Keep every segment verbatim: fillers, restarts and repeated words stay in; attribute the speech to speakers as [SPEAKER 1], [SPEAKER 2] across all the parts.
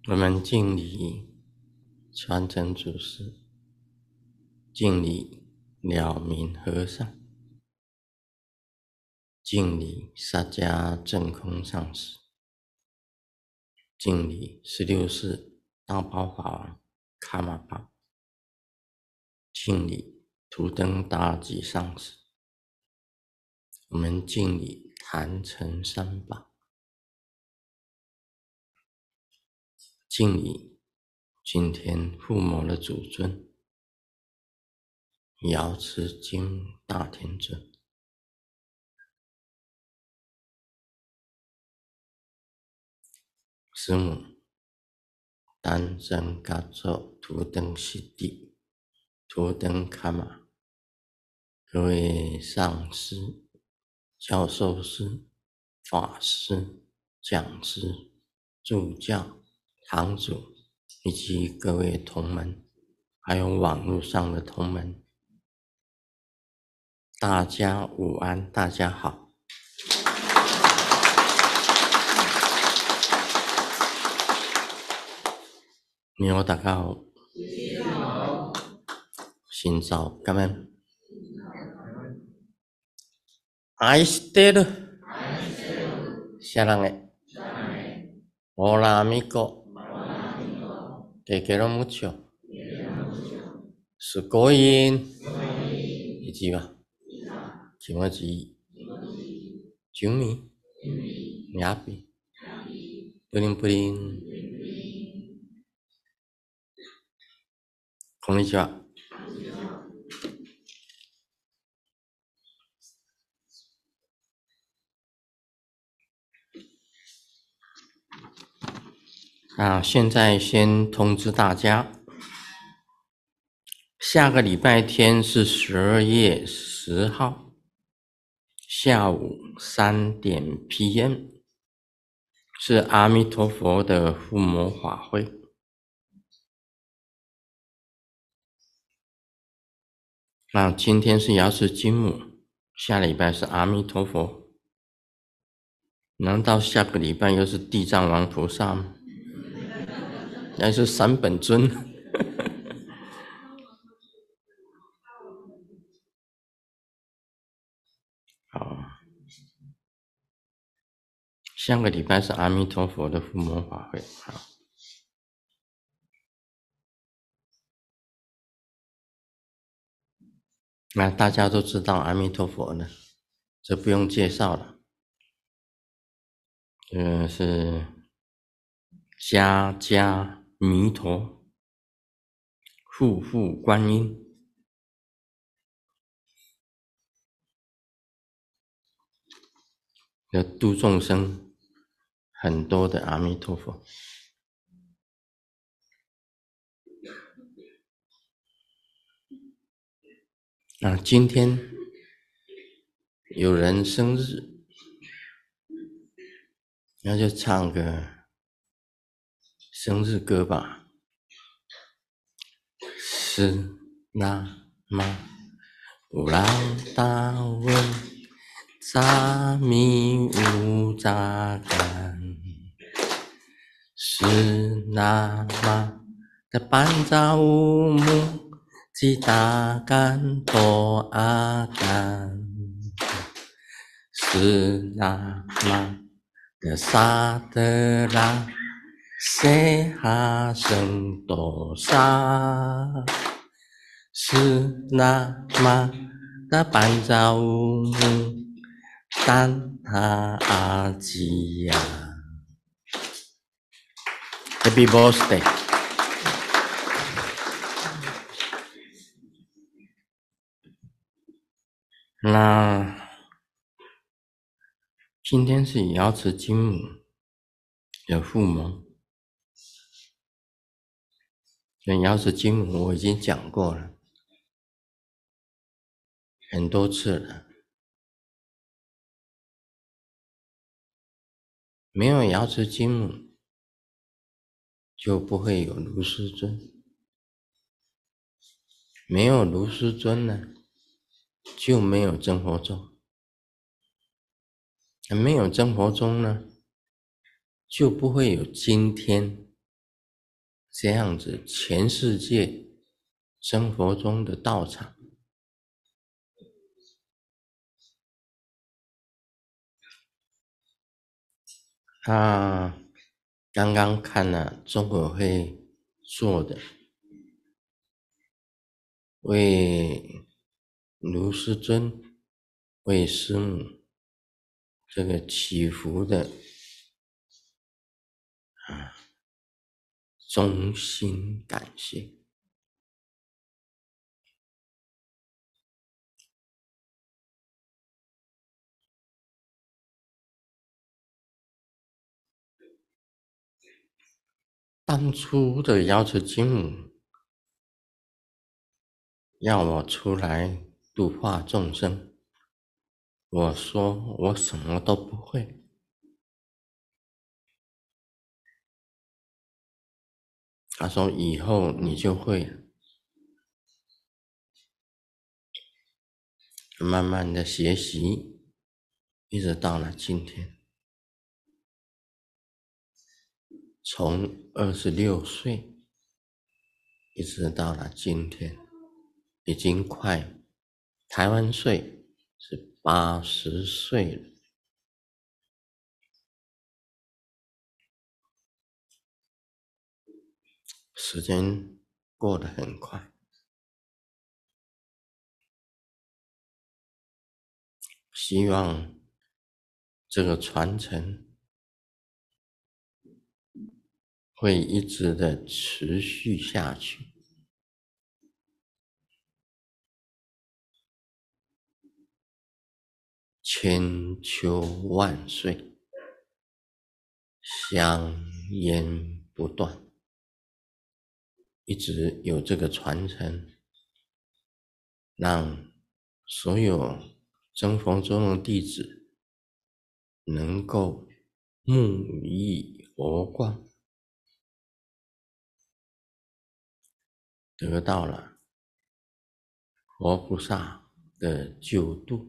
[SPEAKER 1] 我们敬礼传承祖师，敬礼了明和尚，敬礼萨迦正空上师，敬礼十六世道宝法王卡玛巴，敬礼图登达吉上师。我们敬礼坛城三宝，敬礼今天父母的祖尊瑶池金母大天尊。师母丹真嘎措图登悉地图登卡玛，各位上师、教授师、法师、讲师、助教、堂主以及各位同门，还有网络上的同门，大家午安，大家好。你好，大家好。新早感恩。愛してる。シャラネ。Hola amigo. Te quiero mucho. すごい。以及吧。気持ちいい。ジュミ。ミャピ。プリンプリン。こんにちは。啊，现在先通知大家，下个礼拜天是十二月十号下午三点 P M， 是阿弥陀佛的附魔法会。那今天是瑶池金母，下礼拜是阿弥陀佛，难道下个礼拜又是地藏王菩萨吗？还是三本尊？好，下个礼拜是阿弥陀佛的附魔法会。好，那大家都知道阿弥陀佛呢，这不用介绍了。这个是家家弥陀，户户观音。要度众生很多的阿弥陀佛。那今天有人生日，那就唱个生日歌吧。是那么乌拉达文扎米乌扎干，是那么的班扎乌木吉达干多阿干，是那么的萨德拉塞哈圣多萨，是那么的班扎乌木丹他阿吉呀 ，Happy Birthday！ 那今天是瑶池金母的附魔，瑶池金母我已经讲过了很多次了。没有瑶池金母，就不会有卢师尊；没有卢师尊呢，就没有真佛宗；没有真佛宗呢，就不会有今天这样子全世界生活中的道场，他刚刚看了中委会做的为卢师尊、为师母这个祈福的啊，衷心感谢。当初的瑶池金母要我出来度化众生，我说我什么都不会。他说以后你就会了，慢慢的学习，一直到了今天。从二十六岁一直到了今天，已经快台湾岁是八十岁了。时间过得很快，希望这个传承会一直的持续下去。千秋万岁，香烟不断，一直有这个传承，让所有真佛宗的弟子能够沐浴佛光，得到了佛菩萨的救度。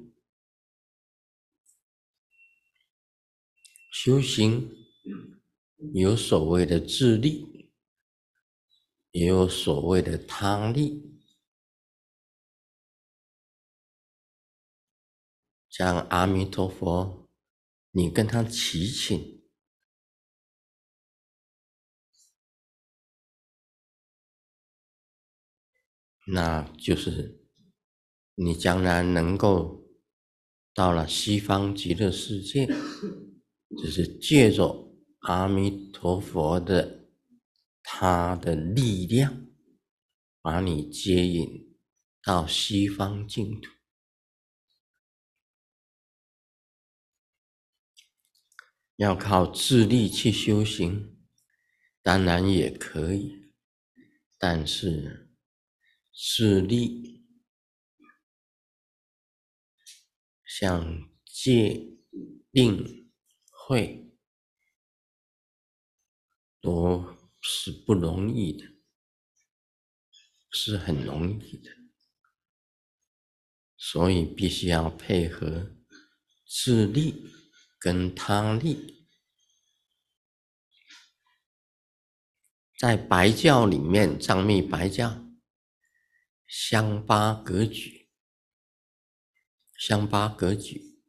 [SPEAKER 1] 修行有所谓的自力，也有所谓的他力。像阿弥陀佛，你跟他祈请，那就是你将来能够到了西方极乐世界，只是借着阿弥陀佛的他的力量，把你接引到西方净土。要靠自力去修行，当然也可以，但是自力像戒、定、慧都是不容易的，是很容易的，所以必须要配合自力跟他力。在白教里面，藏密白教香巴格举，香巴格举，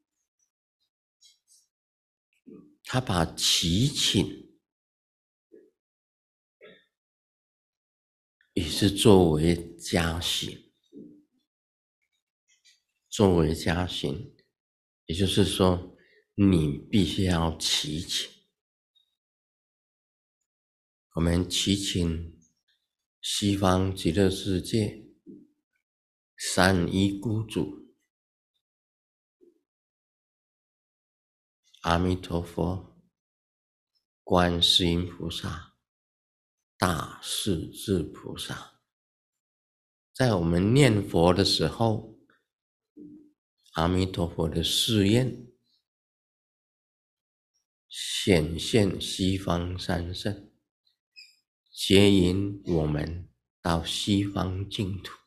[SPEAKER 1] 他把祈请也是作为加行，作为加行，也就是说，你必须要祈请。我们祈请西方极乐世界三一孤主阿弥陀佛、观世音菩萨、大势至菩萨，在我们念佛的时候，阿弥陀佛的誓愿显现西方三圣，接引我们到西方净土，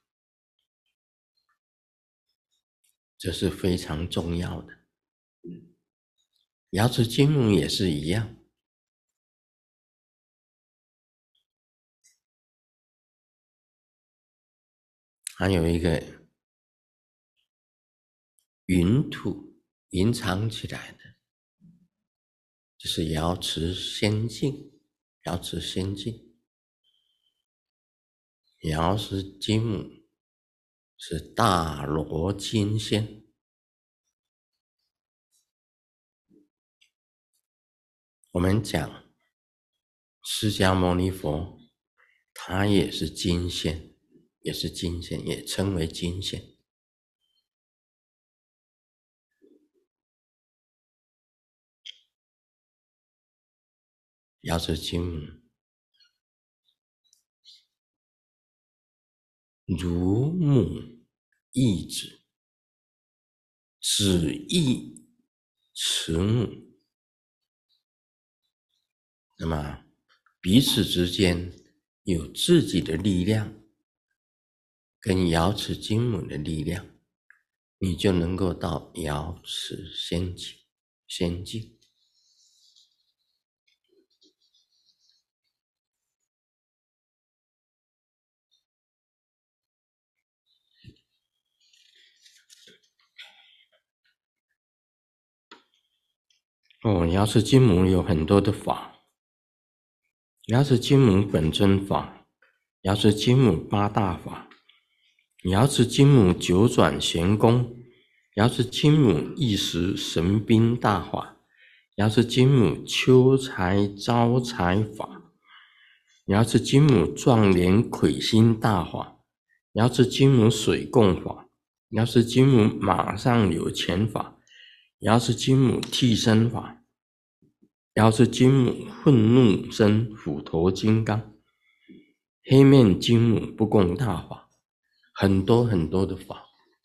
[SPEAKER 1] 这是非常重要的。瑶池金母也是一样， 它有一个云土隐藏起来的，就是瑶池仙境。瑶池仙境，瑶是金母，是大罗金仙。我们讲释迦牟尼佛，他也是金仙，也是金仙，也称为金仙。瑶池金母，如母忆子，子忆慈母。那么彼此之间有自己的力量，跟瑶池金母的力量，你就能够到瑶池仙境。仙境哦，瑶池金母有很多的法，瑶池金母本尊法，瑶池金母八大法，瑶池金母九转玄功，瑶池金母一时神兵大法，瑶池金母求财招财法，瑶池金母壮年魁星大法，瑶池金母水供法，瑶池金母马上有钱法，瑶池金母替身法，瑶池金母愤怒身斧头金刚，黑面金母不共大法，很多很多的法。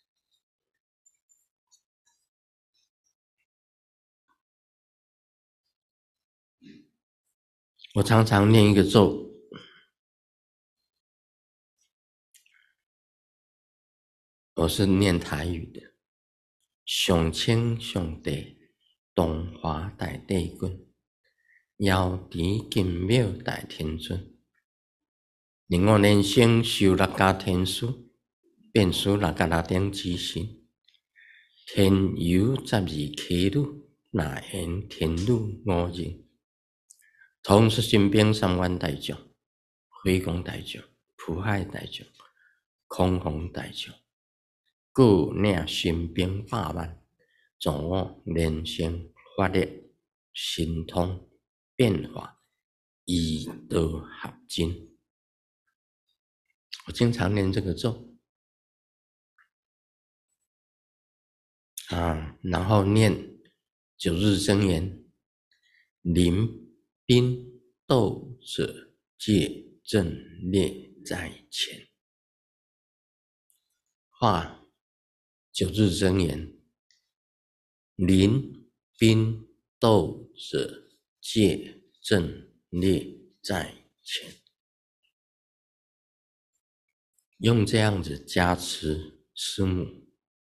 [SPEAKER 1] 我常常念一个咒，我是念台语的，上清上帝东华大帝君，瑶池金庙大天尊，令我人生修六家天书，变数六家六顶之神，天游十二溪女，那言天女五人，同是身边三万大将，飞光大将，普海大将，空红大将，各领身兵百万，助我人生法力神通变化，以德合精。我经常念这个咒啊，然后念九日真言：临兵斗者，戒阵列在前。画九日真言：临兵斗者，戒阵列在前。用这样子加持师母，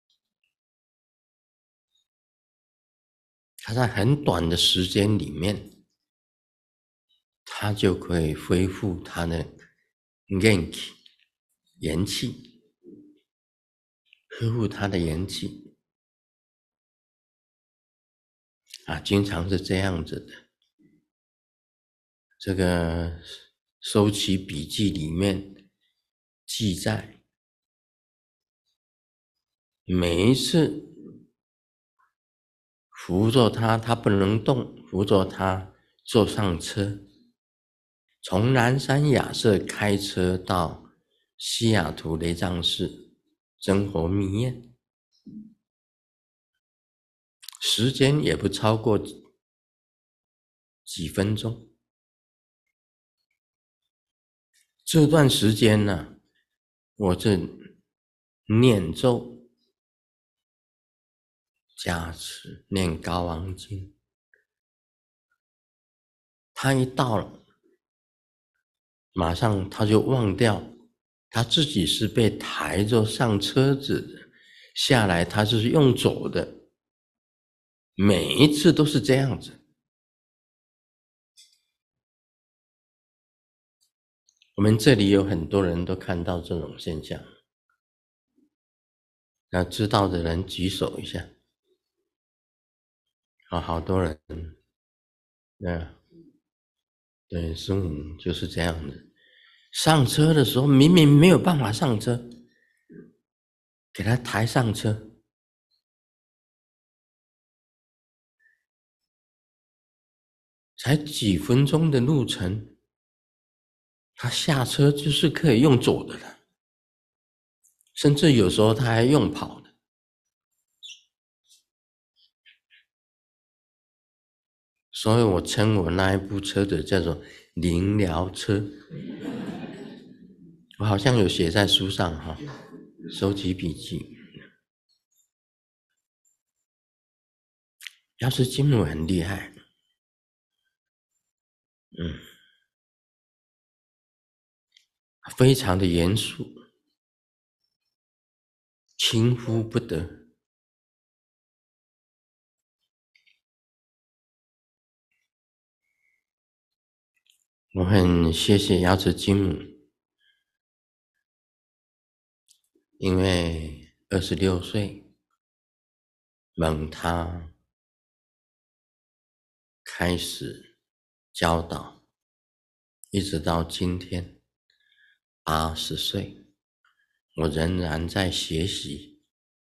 [SPEAKER 1] 他在很短的时间里面，他就可以恢复他的元气、元气，恢复他的元气啊，经常是这样子的。这个收起笔记里面记载，每一次扶着他，他不能动，扶着他坐上车，从南山亚舍开车到西雅图雷藏寺真佛密宴，时间也不超过几分钟。这段时间呢，我这念咒、加持、念高王经，他一到了，马上他就忘掉他自己是被抬着上车子的，下来他是用走的，每一次都是这样子。我们这里有很多人都看到这种现象， 那知道的人举手一下。啊，好多人，对，对，孙武就是这样的。上车的时候明明没有办法上车，给他抬上车。才几分钟的路程，他下车就是可以用走的了，甚至有时候他还用跑的。所以我称我那一部车子叫做灵疗车。我好像有写在书上哈，收集笔记。药师金母很厉害，嗯，非常的严肃，轻忽不得。我很谢谢药师金母，因为二十六岁，蒙他开始教导，一直到今天八十岁，我仍然在学习。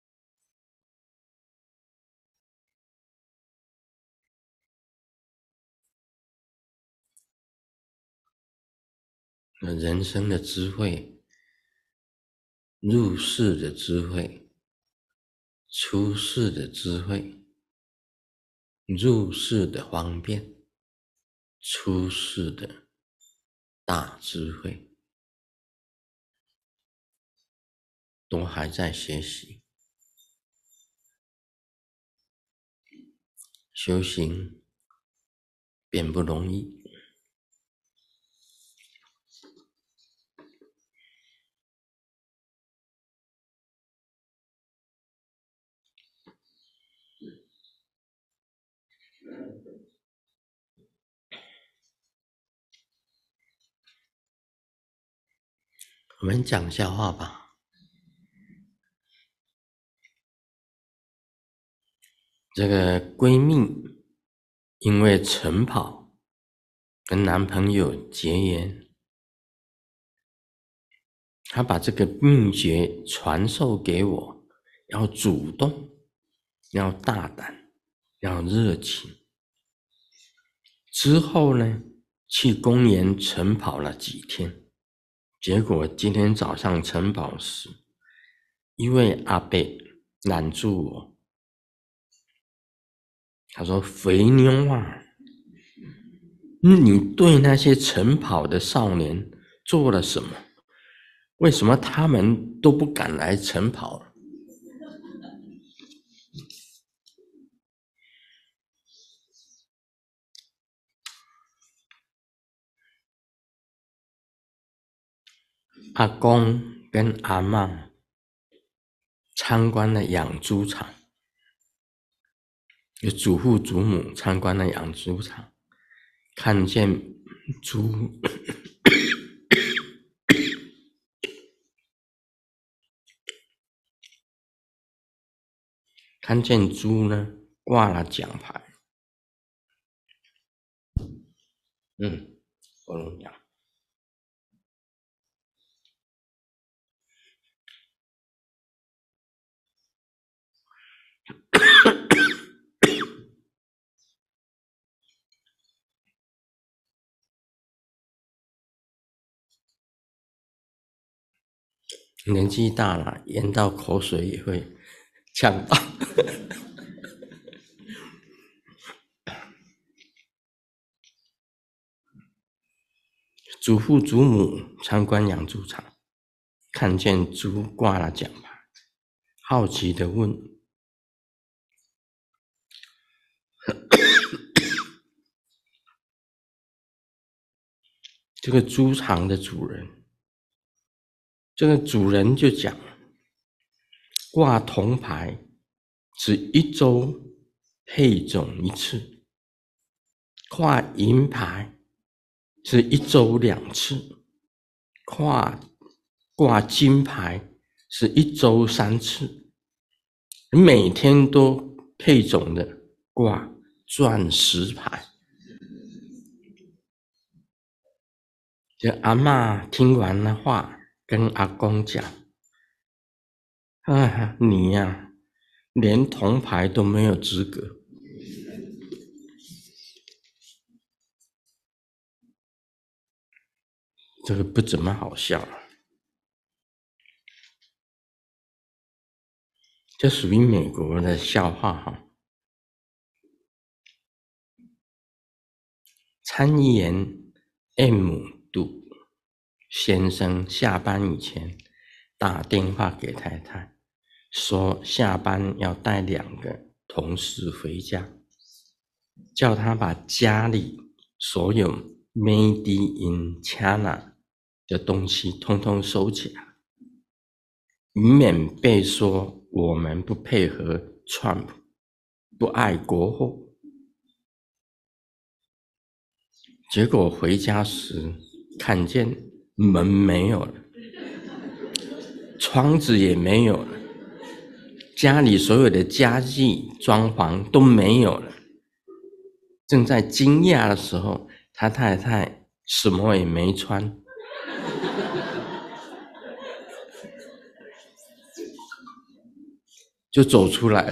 [SPEAKER 1] 人生的智慧，入世的智慧，出世的智慧，入世的方便，出世的大智慧，都还在学习。修行并不容易。我们讲笑话吧。这个闺蜜因为晨跑跟男朋友结缘，她把这个秘诀传授给我，要主动，要大胆，要热情。之后呢，去公园晨跑了几天，结果今天早上晨跑时，一位阿伯拦住我，他说：“肥妞啊，你对那些晨跑的少年做了什么？为什么他们都不敢来晨跑？”阿公跟阿嬷参观了养猪场，有祖父祖母参观了养猪场，看见猪看见猪呢挂了奖牌。嗯，我弄讲。年纪大了，咽到口水也会呛到。祖父祖母参观养猪场，看见猪挂了奖牌，好奇地问：“这个猪场的主人，这个主人就讲，挂铜牌是一周配种一次，挂银牌是一周两次，挂挂金牌是一周三次。 每天都配种的挂钻石牌。这阿嬷听完了话，跟阿公讲：“啊，你呀、啊，连铜牌都没有资格。”这个不怎么好笑，这属于美国的笑话哈。参议员 M 杜先生下班以前打电话给太太，说下班要带两个同事回家，叫他把家里所有 Made in China 的东西通通收起来，以免被说我们不配合 Trump， 不爱国货。结果回家时看见门没有了，窗子也没有了，家里所有的家具装潢都没有了。正在惊讶的时候，他太太什么也没穿，就走出来了。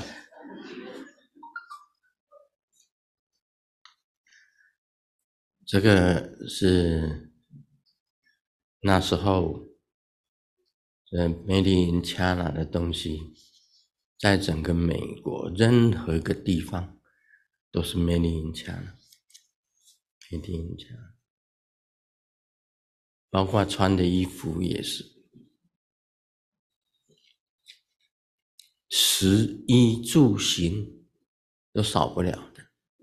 [SPEAKER 1] 这个是那时候呃 Made in China 的东西，在整个美国任何一个地方都是 Made in China。Made in China， 包括穿的衣服也是，食衣住行都少不了的。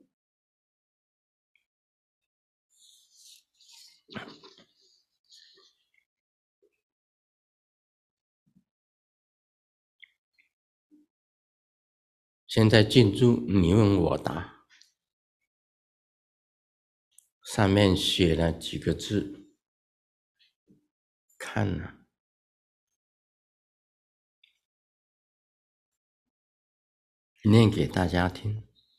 [SPEAKER 1] 现在进驻你问我答，上面写了几个字，看了，念给大家听。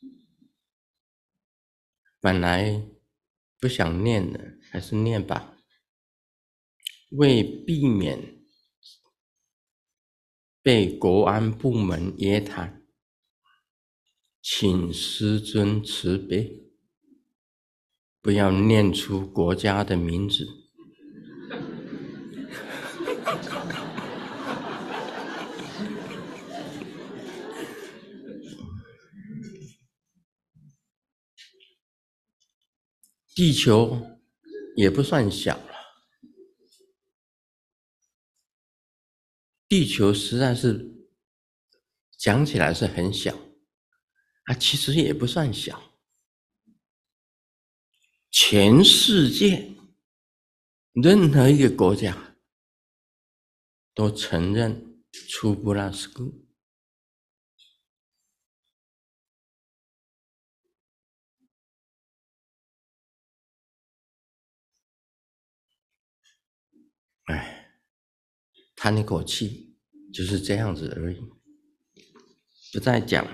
[SPEAKER 1] 本来不想念的，还是念吧。为避免被国安部门约谈，请师尊慈悲，不要念出国家的名字。地球也不算小了，地球实在是讲起来是很小啊，其实也不算小。全世界任何一个国家都承认出不拉斯库。哎，叹一口气，就是这样子而已，不再讲。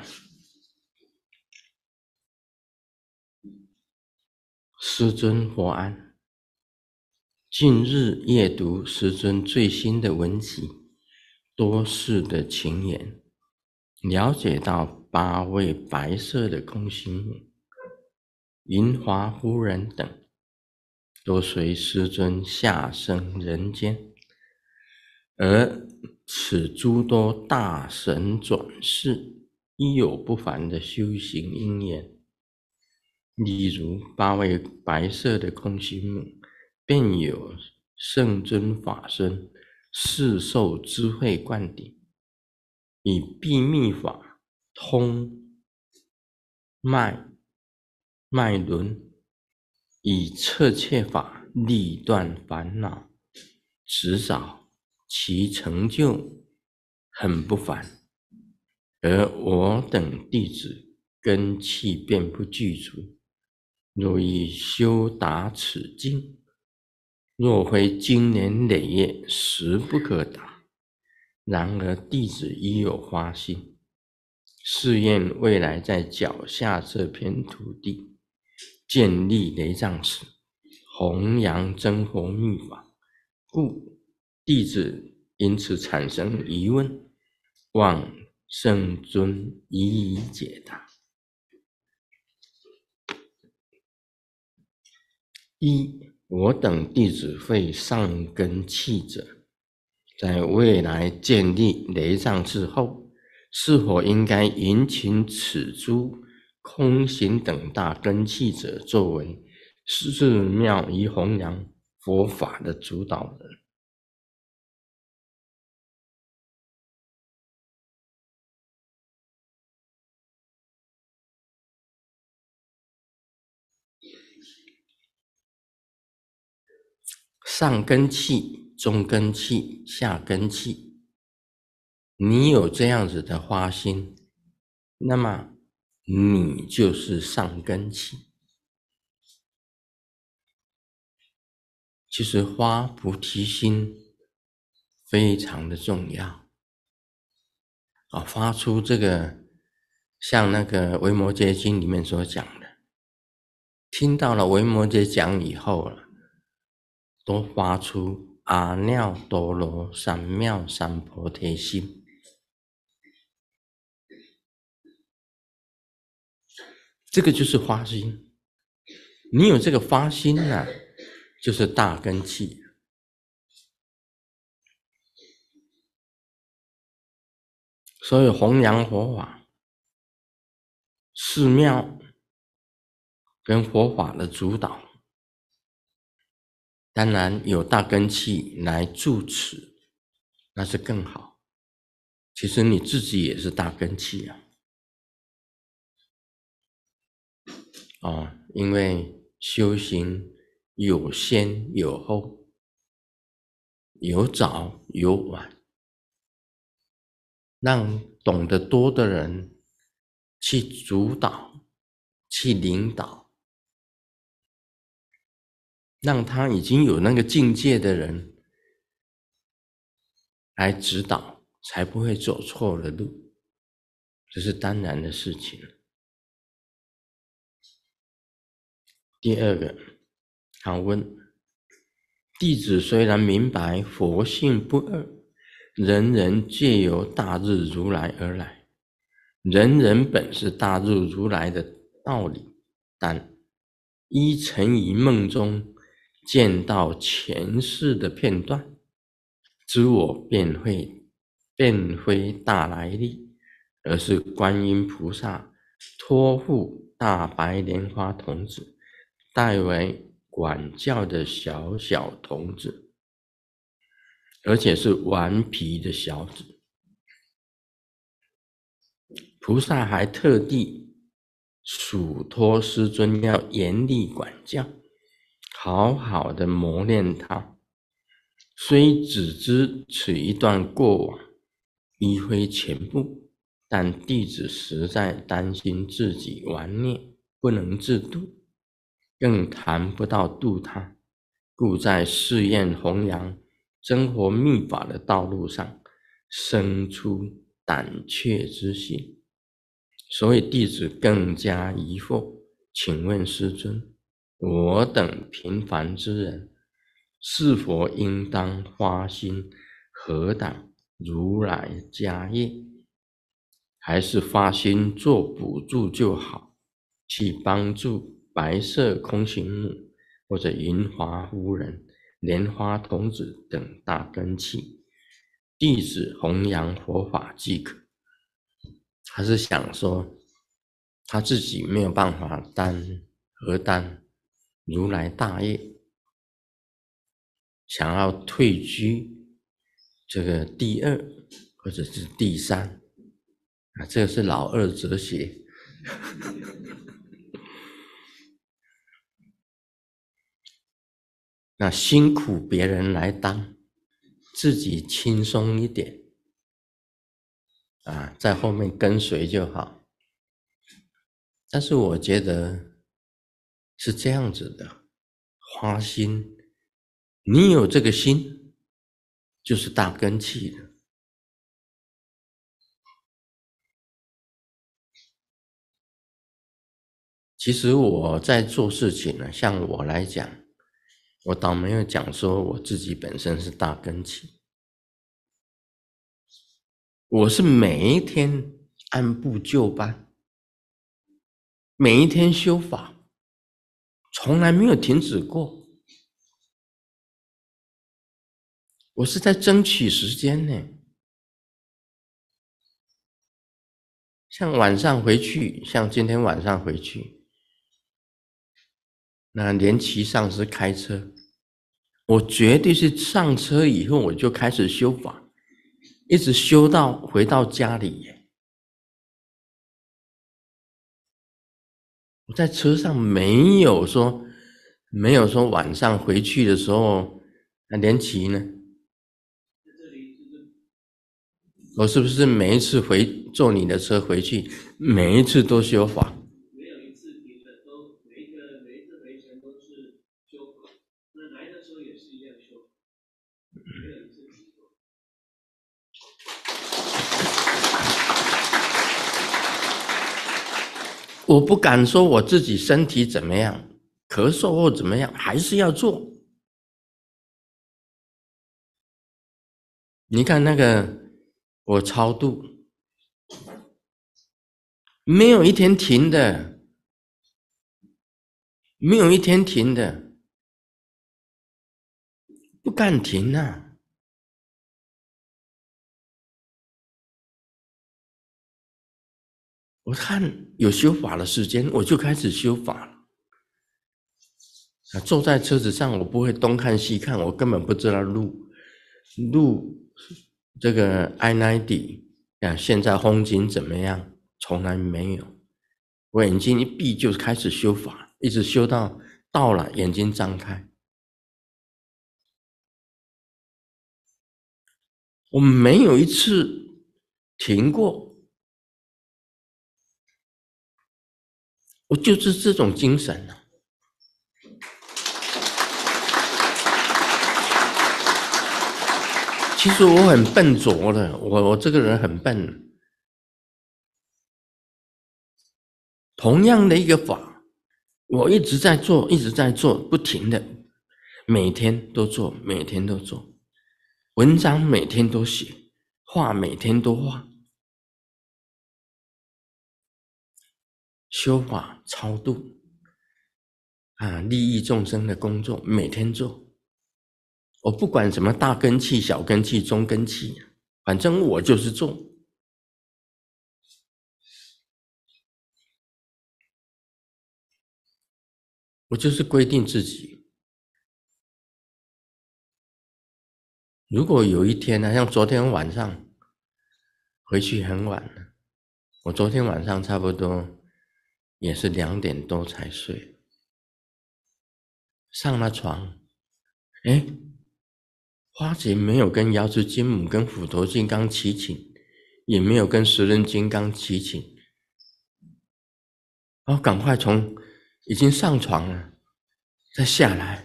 [SPEAKER 1] 师尊佛安，近日阅读师尊最新的文集《多世的情缘》，了解到八位白色的空行母、银华夫人等，都随师尊下生人间，而此诸多大神转世，亦有不凡的修行因缘。例如八位白色的空行母，便有圣尊法身示授智慧灌顶，以秘密法通脉脉轮，以彻切法力断烦恼，迟早其成就很不凡。而我等弟子根器便不具足，若欲修达此境，若非经年累月，实不可达。然而弟子已有发心， 誓愿未来在脚下这片土地建立雷藏寺，弘扬真佛密法，故弟子因此产生疑问，望圣尊一一解答。一，我等弟子会上根器者，在未来建立雷藏寺后，是否应该迎请此诸空行等大根器者作为寺庙与弘扬佛法的主导人？上根器、中根器、下根器，你有这样子的花心，那么你就是上根器。其实发菩提心非常的重要啊，发出这个像那个维摩诘经里面所讲的，听到了维摩诘讲以后了，都发出阿耨多罗三藐三菩提心。这个就是发心，你有这个发心啊，就是大根器。所以弘扬佛法，寺庙跟佛法的主导，当然有大根器来助持，那是更好。其实你自己也是大根器啊。哦，因为修行有先有后，有早有晚，让懂得多的人去主导、去领导，让他已经有那个境界的人来指导，才不会走错了路，这是当然的事情。第二个，好问，弟子虽然明白佛性不二，人人皆由大日如来而来，人人本是大日如来的道理，但依曾于梦中见到前世的片段，知我便会便非大来历，而是观音菩萨托付大白莲花童子，代为管教的小小童子，而且是顽皮的小子。菩萨还特地嘱托师尊要严厉管教，好好的磨练他。虽只知此一段过往，亦非全部，但弟子实在担心自己顽劣，不能自度，更谈不到度他，故在誓愿弘扬真佛密法的道路上生出胆怯之心。所以弟子更加疑惑，请问师尊，我等平凡之人，是否应当发心何挡如来家业，还是发心做补助就好，去帮助白色空行母或者银华夫人、莲花童子等大根器，弟子弘扬佛法即可？他是想说他自己没有办法担何担如来大业，想要退居这个第二或者是第三啊，这个是老二哲学。那辛苦别人来当，自己轻松一点啊，在后面跟随就好。但是我觉得是这样子的，花心，你有这个心，就是大根器的。 其实我在做事情呢，像我来讲，我倒没有讲说我自己本身是大根器，我是每一天按部就班，每一天修法，从来没有停止过。我是在争取时间呢。像晚上回去，像今天晚上回去，那连骑上师开车，我绝对是上车以后我就开始修法，一直修到回到家里耶。我在车上没有说，没有说晚上回去的时候，那连骑呢？我是不是每一次回坐你的车回去，每一次都修法？没有一次停的，都每一个每一次回程都是修法。那来的时候也是一样修法，没有一次停过。我不敢说我自己身体怎么样，咳嗽或怎么样，还是要做。你看那个我超度，没有一天停的，没有一天停的，不敢停啊。我看有修法的时间，我就开始修法了。啊，坐在车子上，我不会东看西看，我根本不知道路路这个 I 九十 啊，现在风景怎么样？从来没有。我眼睛一闭就开始修法，一直修到到了眼睛张开。我没有一次停过，我就是这种精神啊。其实我很笨拙的，我我这个人很笨。同样的一个法，我一直在做，一直在做，不停的，每天都做，每天都做，文章每天都写，画每天都画，修法超度啊，利益众生的工作每天做。我不管什么大根器、小根器、中根器，反正我就是做。我就是规定自己，如果有一天呢，像昨天晚上回去很晚了，我昨天晚上差不多也是两点多才睡，上了床，哎，花姐没有跟瑶池金母、跟虎头金刚祈请，也没有跟十轮金刚祈请，然后赶快从已经上床了，再下来，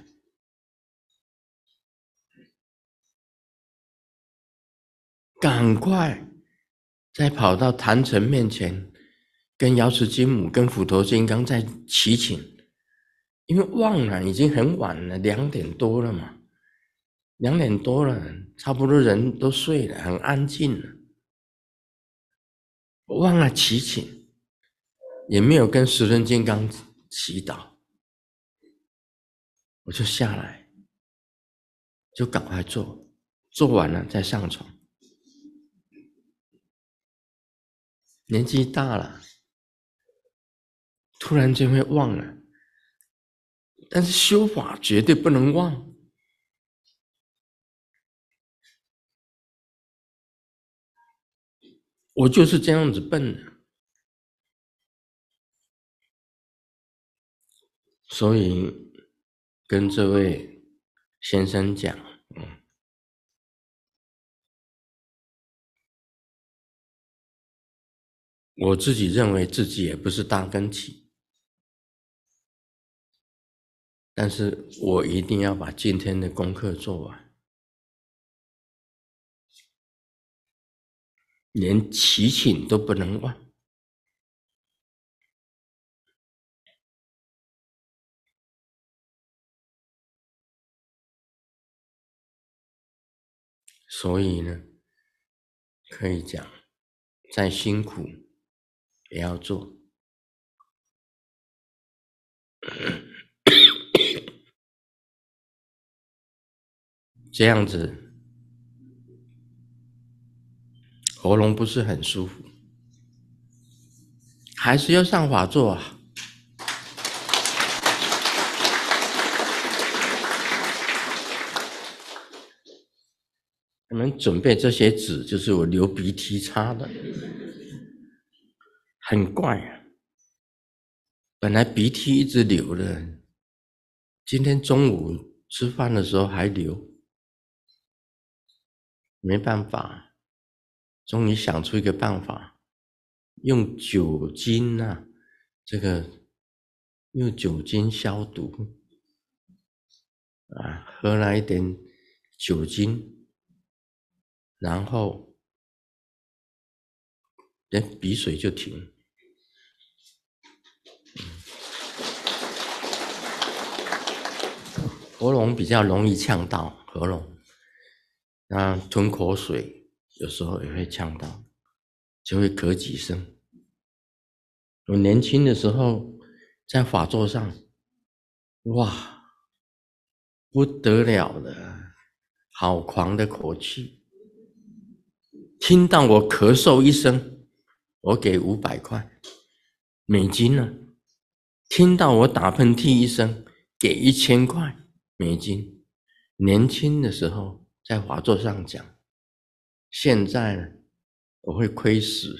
[SPEAKER 1] 赶快再跑到坛城面前，跟瑶池金母、跟虎头金刚再祈请，因为忘了已经很晚了，两点多了嘛，两点多了，差不多人都睡了，很安静了，我忘了祈请，也没有跟十轮金刚祈祷，我就下来，就赶快做，做完了再上床。年纪大了，突然间会忘了，但是修法绝对不能忘。我就是这样子笨的，所以跟这位先生讲，嗯，我自己认为自己也不是大根器，但是我一定要把今天的功课做完，连祈请都不能忘。 所以呢，可以讲，再辛苦也要做。这样子，喉咙不是很舒服，还是要上法座啊。我们准备这些纸，就是我流鼻涕擦的，很怪啊。本来鼻涕一直流的，今天中午吃饭的时候还流，没办法，终于想出一个办法，用酒精啊，这个用酒精消毒啊，喝了一点酒精，然后连鼻水就停。喉咙比较容易呛到，喉咙，那吞口水有时候也会呛到，就会咳几声。我年轻的时候在法座上，哇，不得了了，好狂的口气。听到我咳嗽一声，我给五百块美金呢；听到我打喷嚏一声，给一千块美金。年轻的时候在法座上讲，现在呢，我会亏死。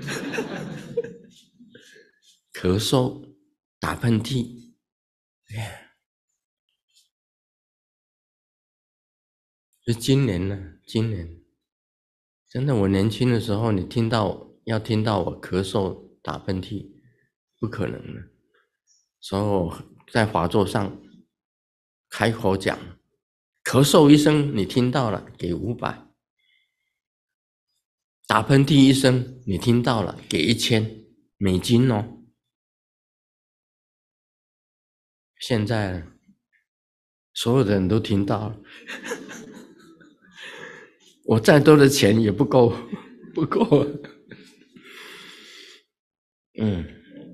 [SPEAKER 1] 咳嗽、打喷嚏，就今年呢，今年真的，我年轻的时候，你听到要听到我咳嗽、打喷嚏，不可能的。所以我在法座上开口讲，咳嗽一声你听到了，给五百；打喷嚏一声你听到了，给一千美金哦。现在所有的人都听到了，我再多的钱也不够，不够。嗯。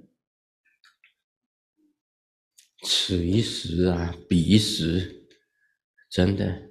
[SPEAKER 1] 此一时啊，彼一时，真的。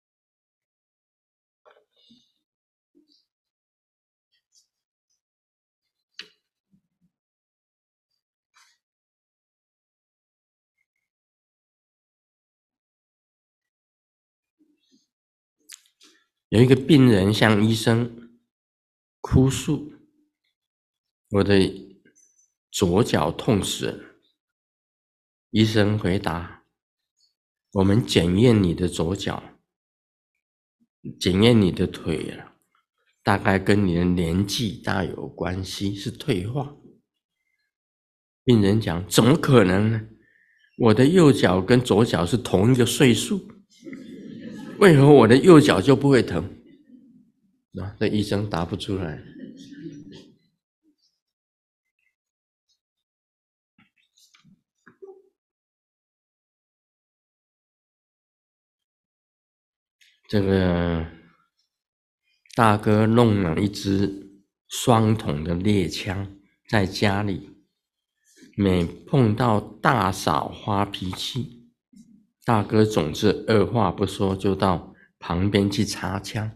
[SPEAKER 1] 有一个病人向医生哭诉：“我的左脚痛死了。”医生回答：“我们检验你的左脚，检验你的腿了，大概跟你的年纪大有关系，是退化。”病人讲：“怎么可能呢？我的右脚跟左脚是同一个岁数，为何我的右脚就不会疼？”啊，这医生答不出来。这个大哥弄了一支双筒的猎枪在家里，每碰到大嫂发脾气，大哥总是二话不说就到旁边去插枪。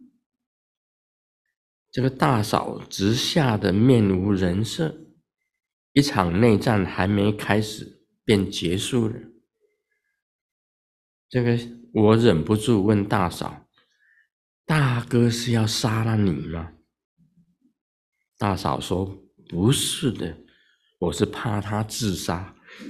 [SPEAKER 1] 这个大嫂直吓得面无人色，一场内战还没开始便结束了。这个我忍不住问大嫂：“大哥是要杀了你吗？”大嫂说：“不是的，我是怕他自杀。”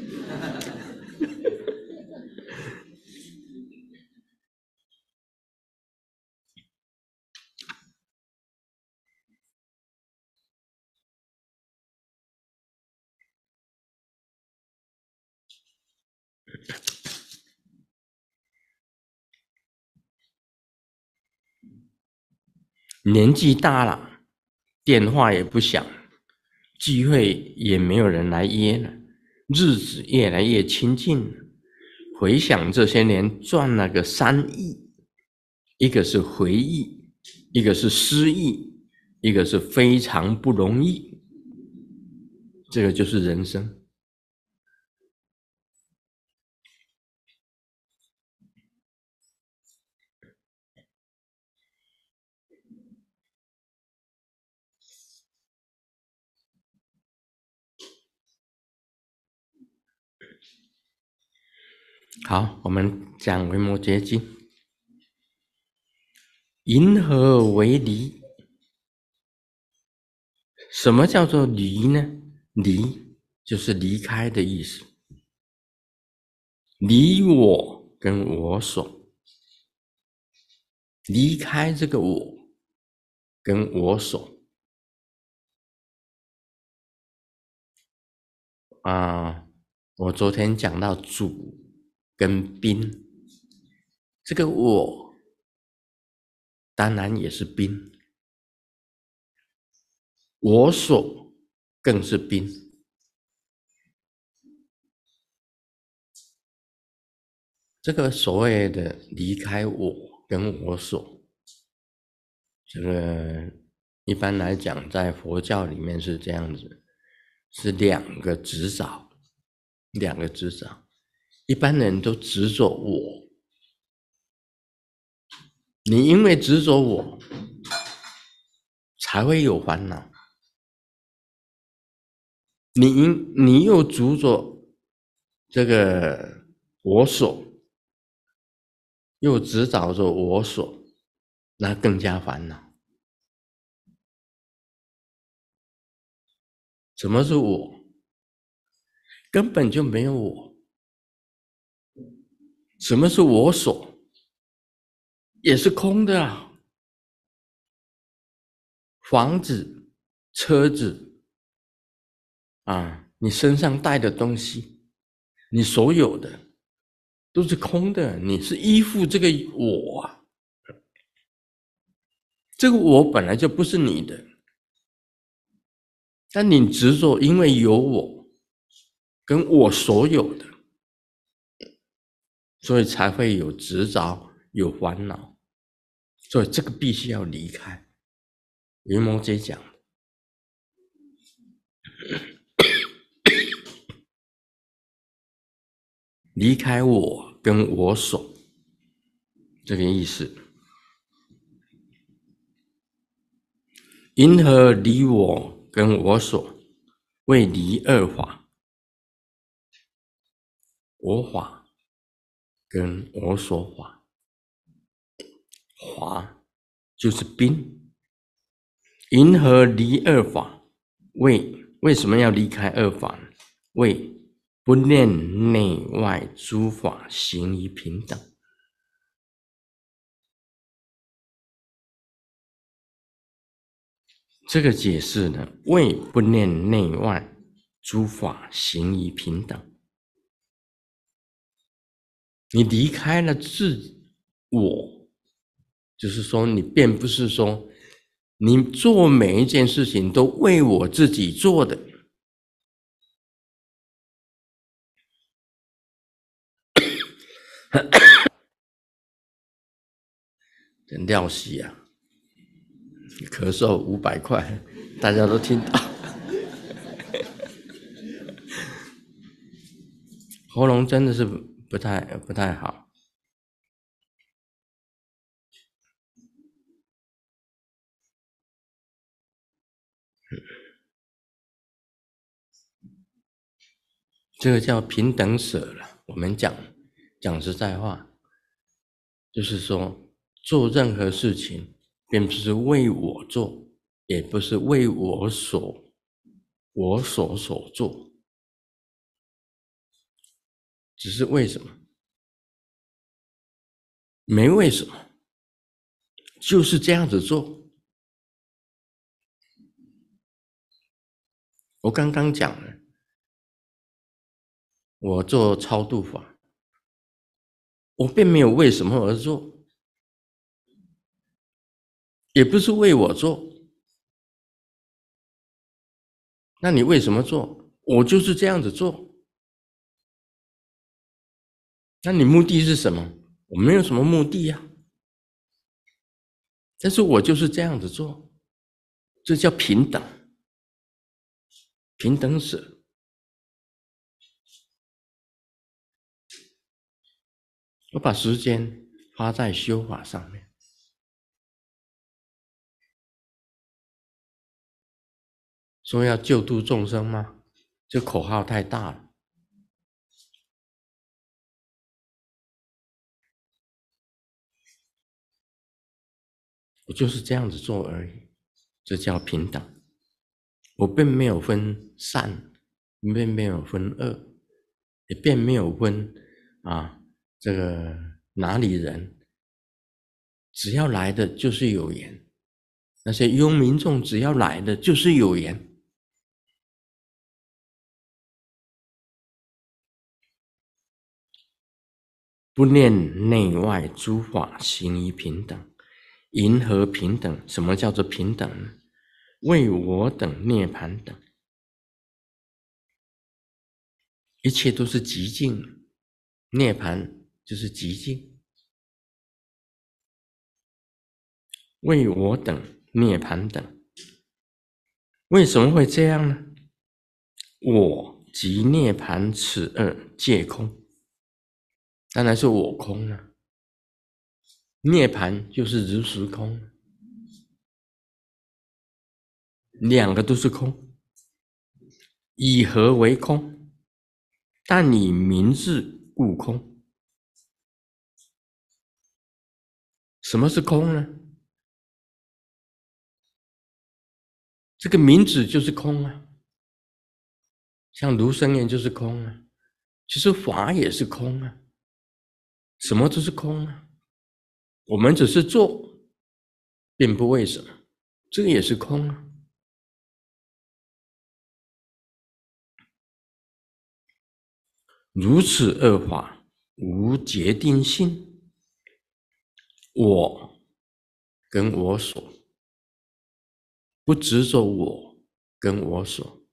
[SPEAKER 1] 年纪大了，电话也不响，聚会也没有人来约了，日子越来越亲近了。回想这些年赚了个三亿， 一个是回忆，一个是失忆，一个是非常不容易。这个就是人生。好，我们讲维摩诘经。银河为离？什么叫做离呢？离就是离开的意思。离我跟我所，离开这个我跟我所啊，我昨天讲到主跟宾，这个我当然也是宾，我所更是宾。这个所谓的离开我跟我所，这个一般来讲在佛教里面是这样子，是两个执着，两个执着。一般人都执着我，你因为执着我，才会有烦恼。你因你又执着这个我所，又执着着我所，那更加烦恼。什么是我？根本就没有我。什么是我所？也是空的啊。房子、车子啊，你身上带的东西，你所有的都是空的，你是依附这个我啊。这个我本来就不是你的，但你执着，因为有我跟我所有的，所以才会有执着，有烦恼。所以这个必须要离开。维摩诘讲的离开我跟我所，这个意思。因何离我跟我所？为离二法，我法跟我所法。法就是宾。因何离二法？为为什么要离开二法呢？为不念内外诸法行于平等。这个解释呢，为不念内外诸法行于平等。你离开了自我，就是说你并不是说你做每一件事情都为我自己做的。廖喜啊，咳嗽五百块，大家都听到。喉咙真的是不太不太好。这个叫平等舍了。我们讲讲实在话，就是说做任何事情，并不是为我做，也不是为我所我所所做，只是为什么？没为什么，就是这样子做。我刚刚讲了，我做超度法，我并没有为什么而做，也不是为我做。那你为什么做？我就是这样子做。那你目的是什么？我没有什么目的呀。 但是我就是这样子做，这叫平等，平等舍。我把时间花在修法上面。说要救度众生吗？这口号太大了。我就是这样子做而已，这叫平等。我并没有分善，并没有分恶，也并没有分啊这个哪里人，只要来的就是有缘。那些庸民众只要来的就是有缘。不念内外诸法行于平等，云何平等？什么叫做平等呢？为我等涅盘等，一切都是极静，涅盘就是极静。为我等涅盘等，为什么会这样呢？我即涅盘此二皆空，当然是我空了。涅盘就是如实空，两个都是空，以合为空，但以明字故空。什么是空呢？这个名字就是空啊，像卢生言就是空啊，其实法也是空啊，什么都是空啊。我们只是做，并不为什么，这个也是空啊。如此二法无决定性，我跟我所，不执着我跟我所，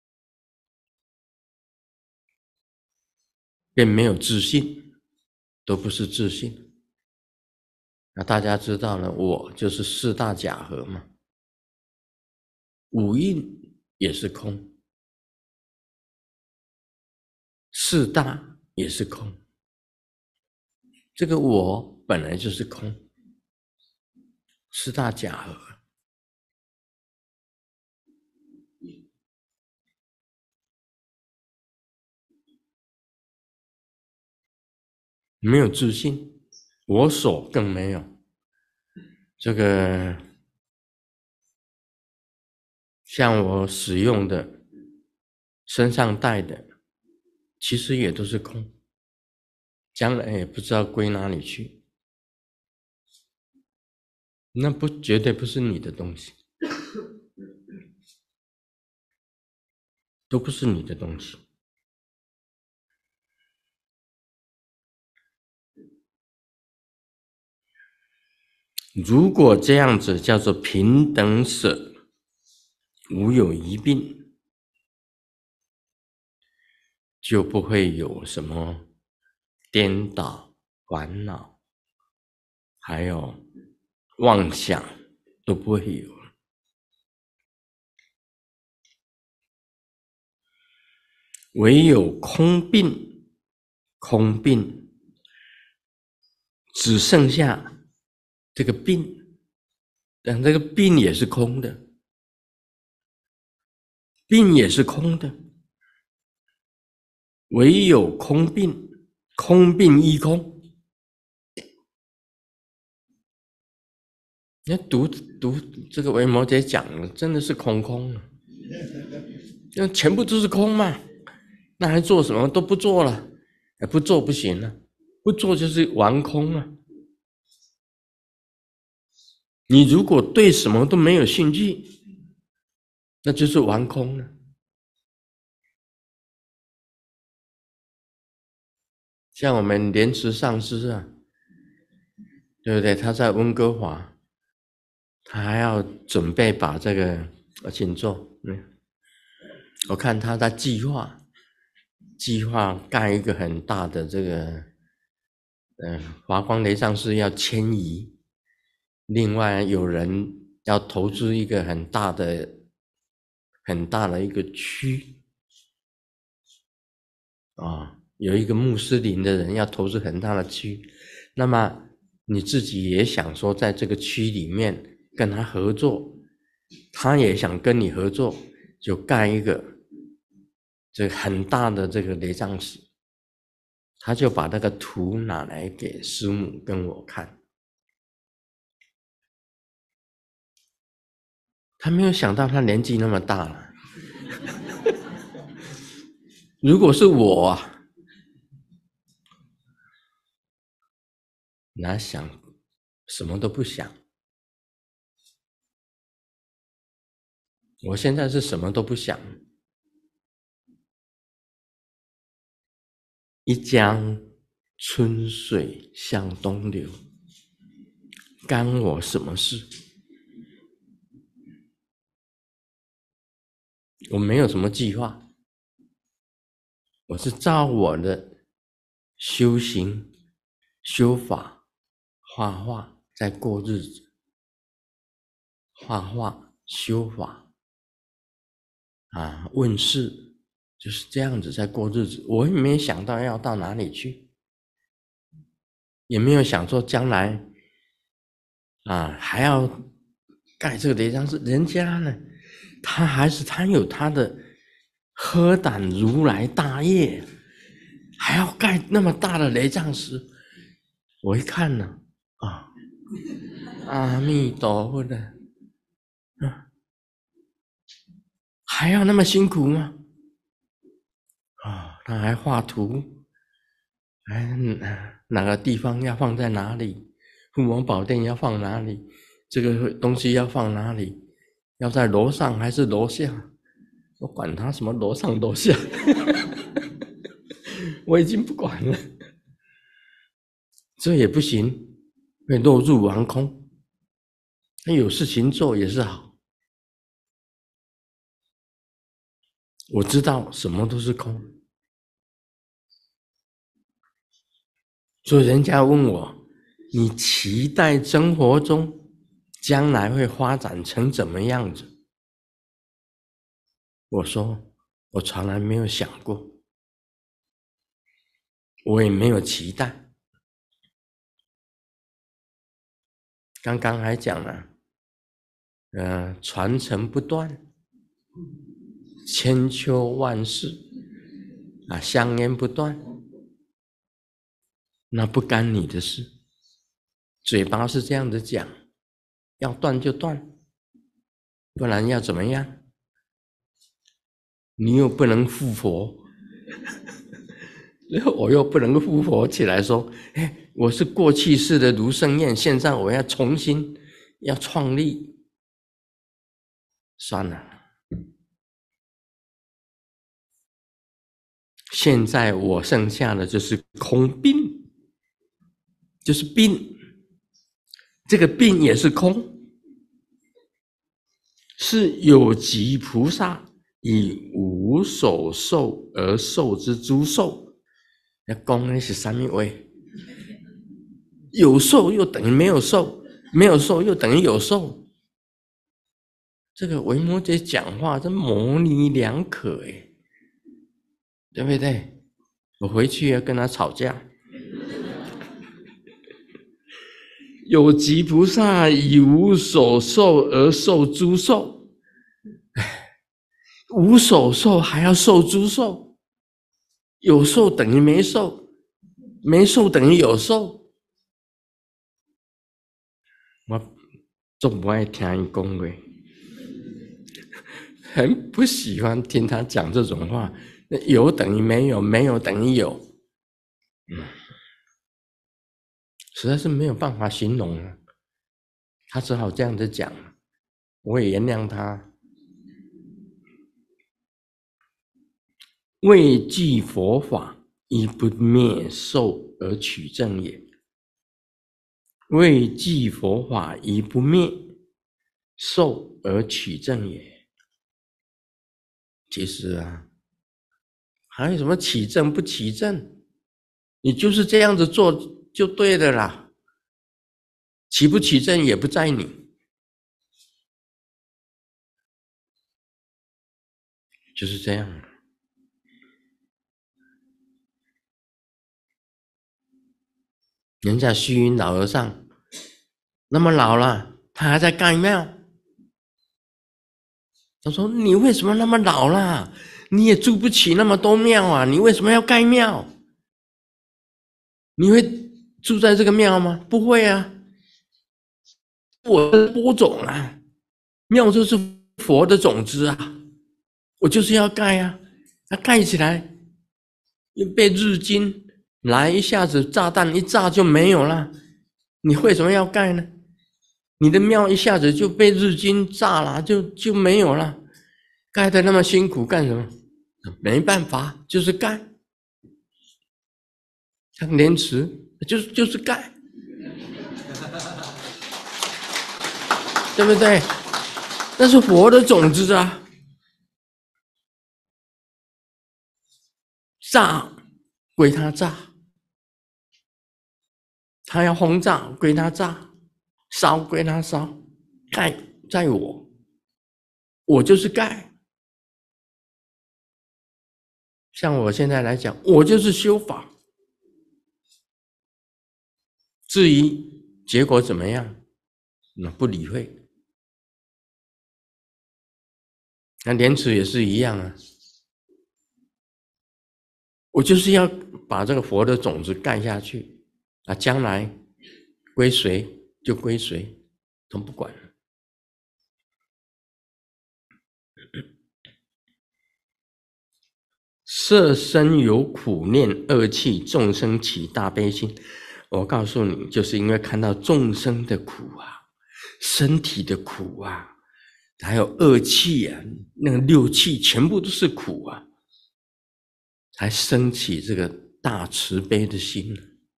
[SPEAKER 1] 便没有自性，都不是自性。那大家知道呢，我就是四大假合嘛，五蕴也是空，四大也是空，这个我本来就是空，四大假合。没有自信，我所更没有。这个像我使用的、身上带的，其实也都是空，将来也不知道归哪里去。那不绝对不是你的东西，都不是你的东西。如果这样子叫做平等舍，无有一病，就不会有什么颠倒、烦恼，还有妄想，都不会有了。唯有空病，空病只剩下这个病，但这个病也是空的，病也是空的。唯有空病，空病亦空。你读读这个维摩诘讲的，真的是空空了，那全部都是空嘛，那还做什么？都不做了，不做不行了，不做就是玩空了。你如果对什么都没有兴趣，那就是玩空了。像我们莲池上师啊，对不对？他在温哥华，他还要准备把这个，请坐。嗯，我看他在计划，计划盖一个很大的这个，嗯、呃，华光雷上师要迁移， 另外有人要投资一个很大的、很大的一个区啊，有一个穆斯林的人要投资很大的区，那么你自己也想说在这个区里面跟他合作，他也想跟你合作，就盖一个这个很大的这个雷藏寺，他就把那个图拿来给师母跟我看。他没有想到他年纪那么大了。如果是我啊，哪想什么都不想。我现在是什么都不想。一江春水向东流，干我什么事？我没有什么计划，我是照我的修行、修法、画画在过日子，画画、修法啊，问世，就是这样子在过日子。我也没想到要到哪里去，也没有想说将来啊还要盖这个雷藏寺。人家呢，他还是他有他的荷胆如来大业，还要盖那么大的雷藏寺。我一看呢，啊，阿弥陀佛的，啊，还要那么辛苦吗？啊，他还画图，哎，哪个地方要放在哪里？父母宝殿要放哪里？这个东西要放哪里？要在楼上还是楼下？我管他什么楼上楼下，我已经不管了。这也不行，会落入完空。那有事情做也是好。我知道什么都是空，所以人家问我，你期待生活中将来会发展成怎么样子？我说我从来没有想过，我也没有期待。刚刚还讲了，呃，传承不断，千秋万世啊，香烟不断，那不干你的事。嘴巴是这样子讲，要断就断，不然要怎么样？你又不能复活，然后我又不能复活起来说，哎，我是过去式的卢胜彦，现在我要重新要创立，算了。现在我剩下的就是空病，就是病，这个病也是空，是有极菩萨以无所受而受之诸受。要讲的是什么话？有受又等于没有受，没有受又等于有受。这个维摩诘讲话真模棱两可哎，对不对？我回去要跟他吵架。有极菩萨以无所受而受诸受，无所受还要受诸受，有受等于没受，没受等于有受。我总不爱听他讲话，很不喜欢听他讲这种话。有等于没有，没有等于有，嗯，实在是没有办法形容了。他只好这样子讲，我也原谅他。为具佛法，以不灭受而取正也。为具佛法，以不灭受而取正也。其实啊，还有什么起正不起正？你就是这样子做就对的啦。 起不起正也不在你，就是这样。人家虚云老和尚那么老了，他还在盖庙。他说：“你为什么那么老了？你也住不起那么多庙啊！你为什么要盖庙？你会住在这个庙吗？不会啊！我的播种啊，庙就是佛的种子啊，我就是要盖啊！它盖起来又被日金来一下子炸弹一炸就没有了，你为什么要盖呢？你的庙一下子就被日军炸了，就就没有了，盖得那么辛苦干什么？没办法，就是盖。像莲池，就是就是盖，对不对？那是佛的种子啊，炸归他炸，他要轰炸归他炸，烧归他烧，盖在我，我就是盖。像我现在来讲，我就是修法。至于结果怎么样，那不理会。那莲池也是一样啊，我就是要把这个佛的种子盖下去啊，将来归谁就归谁，都不管了。色身有苦念恶气，众生起大悲心。我告诉你，就是因为看到众生的苦啊，身体的苦啊，还有恶气啊，那个六气全部都是苦啊，才生起这个大慈悲的心，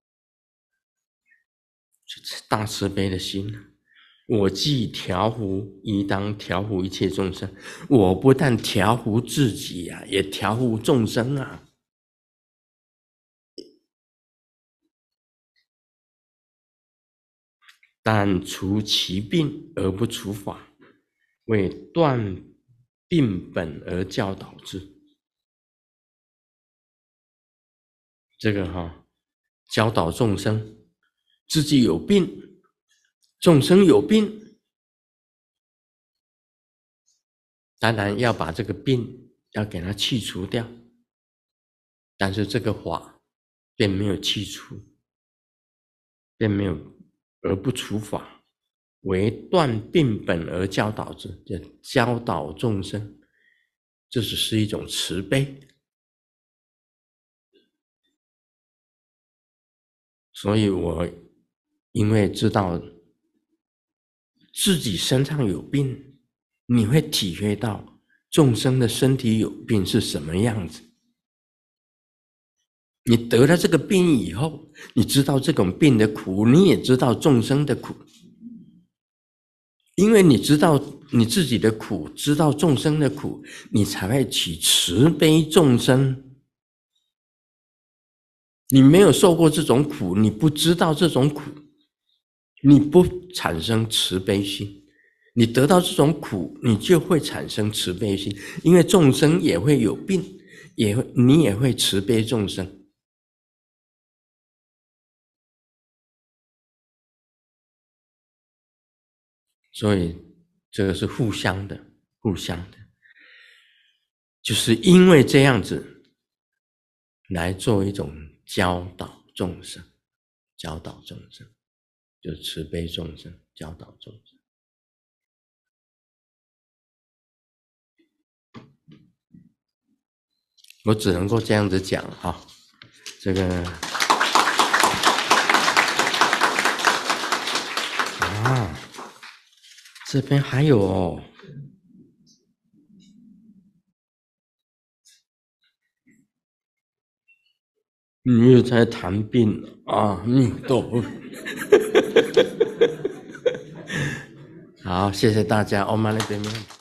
[SPEAKER 1] 大慈悲的心。我既调伏，宜当调伏一切众生。我不但调伏自己啊，也调伏众生啊。但除其病而不除法，为断病本而教导之。这个哈、哦，教导众生，自己有病，众生有病，当然要把这个病要给它去除掉，但是这个法并没有去除，并没有。而不除法，为断病本而教导之，就教导众生，这只是一种慈悲。所以我因为知道自己身上有病，你会体会到众生的身体有病是什么样子。你得了这个病以后，你知道这种病的苦，你也知道众生的苦。因为你知道你自己的苦，知道众生的苦，你才会起慈悲众生。你没有受过这种苦，你不知道这种苦，你不产生慈悲心。你得到这种苦，你就会产生慈悲心，因为众生也会有病，也会你也会慈悲众生。所以这个是互相的，互相的，就是因为这样子来做一种教导众生，教导众生，就慈悲众生，教导众生。我只能够这样子讲哈，这个啊。这边还有哦，你又在谈病啊？你都好，谢谢大家，欧玛尼贝米。